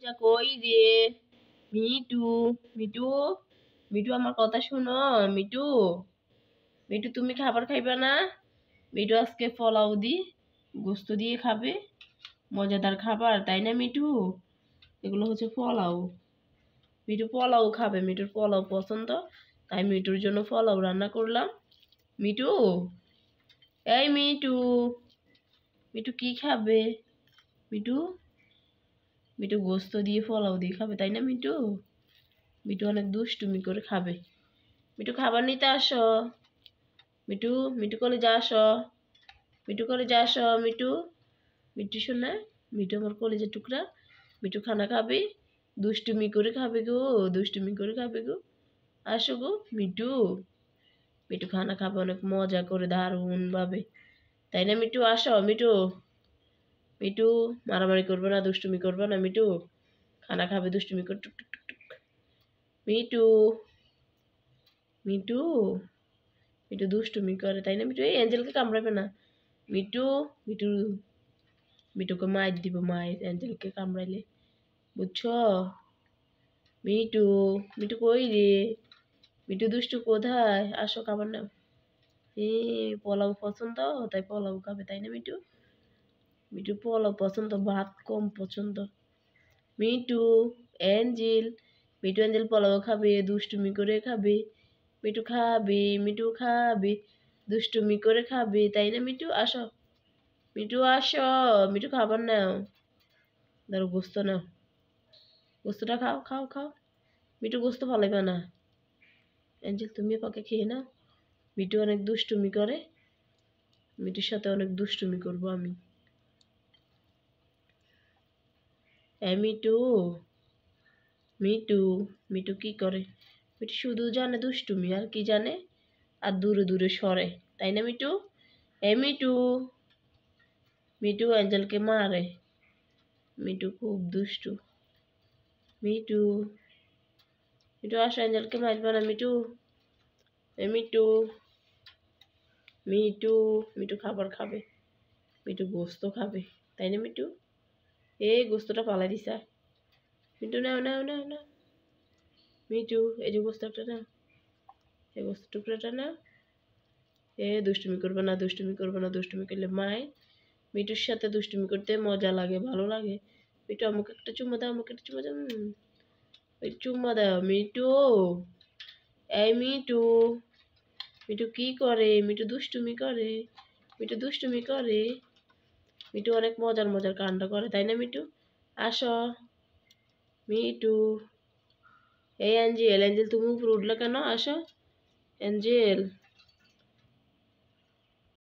যা কই রে মিটু মিটু মিটু আমার কথা শোনো মিটু মিটু তুমি খাবার খাইবা না মিটু আজকে পোলাও দি গোস্ত দিয়ে খাবে মজাদার খাবার তাই না মিটু এগুলো হচ্ছে পোলাও মিটু পোলাও খাবে মিটুর পোলাও পছন্দ তাই মিটুর জন্য পোলাও রান্না করলাম মিটু এই মিটু মিটু কি খাবে মিটু মিটু গোস্ত দিয়ে পোলাও দিয়ে খাবে তাই না মিটু মিটু অনেক দুষ্টুমি করে খাবে মিটু খাবার নিতে আসো মিটু মিটু কলেজে আসো মিটু কলেজে আসো মিটু মিটু শোনা মিটু আমার কলেজের টুকরা মিটু খানা খাবে দুষ্টুমি করে খাবে গো দুষ্টুমি করে খাবে গো আসো গো মিটু মিটু খানা খাবে অনেক মজা করে দারুণ ভাবে তাই না মিটু আসো মিটু মিটু মারামারি করবে না দুষ্টুমি করবে না মিটু খানা খাবে দুষ্টুমি করে টুক টুক টুক টুক মিটু মিটু মিটু দুষ্টুমি করে তাই না মিটু এই অ্যাঞ্জেলকে কামড়াবে না মিটু মিটু মিটুকে মায়ের দিব মায়ের অ্যাঞ্জেলকে কামড়াইলে বুঝছো মিটু মিটু কই রে মিটু দুষ্টু কোথায় আসো খাবার নাও পোলাও পছন্দ তাই পোলাও খাবে তাই না মিটু মিটু পোলাও পছন্দ ভাত কম পছন্দ মিটু অ্যাঞ্জেল মিটু অ্যাঞ্জেল পোলাও খাবে দুষ্টুমি করে খাবে মিটু খাবে মিটু খাবে দুষ্টুমি করে খাবে তাই না মিটু আসো মিটু আসো মিটু খাবার নাও ধরো গোস্ত নাও গোস্তটা খাও খাও খাও মিটু গোস্ত ফালাইবা না অ্যাঞ্জেল তুমি পাকে খেয়ে নাও মিটু অনেক দুষ্টুমি করে মিটুর সাথে অনেক দুষ্টুমি করবো আমি মিটু মিটু মিটু কি করে মিটু শুধু জানে দুষ্টুমি আর কি জানে আর দূরে দূরে সরে তাই না মিটু মিটু মিটু অ্যাঞ্জেলকে মারে মিটু খুব দুষ্টু মিটু মিটু আসো অ্যাঞ্জেলকে মারবে না মিটু মিটু মিটু মিটু খাবার খাবে মিটু গোস্ত খাবে তাই না মিটু এই গোস্তটা পালাই দিছা মিটু নাও নাও নাও নাও মিটু এই যে গোস্ত একটা নাও এই গোস্ত টুকরাটা নাও দুষ্টুমি করবে না দুষ্টুমি করবে না দুষ্টুমি করলে মায় মিটুর সাথে দুষ্টুমি করতে মজা লাগে ভালো লাগে মিটু আমাকে একটা চুম্মা দাও আমাকে একটা চুম্মা দাও ওই চুম্মা দাও মিটু এই মিটু মিটু কি করে মিটু দুষ্টুমি করে মিটু দুষ্টুমি করে মিটু অনেক মজার মজার কাণ্ড করে তাই না মিটু আসো মিটু এই অ্যাঞ্জেল অ্যাঞ্জেল তুমি উপরে উঠলে কেন আসো অ্যাঞ্জেল